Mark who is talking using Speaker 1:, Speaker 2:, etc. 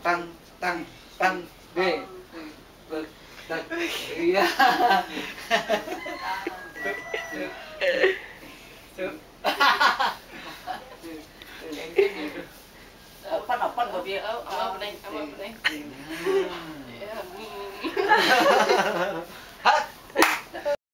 Speaker 1: tăng tăng tăng về vượt tăng iya
Speaker 2: open open bởi vì ở bên đây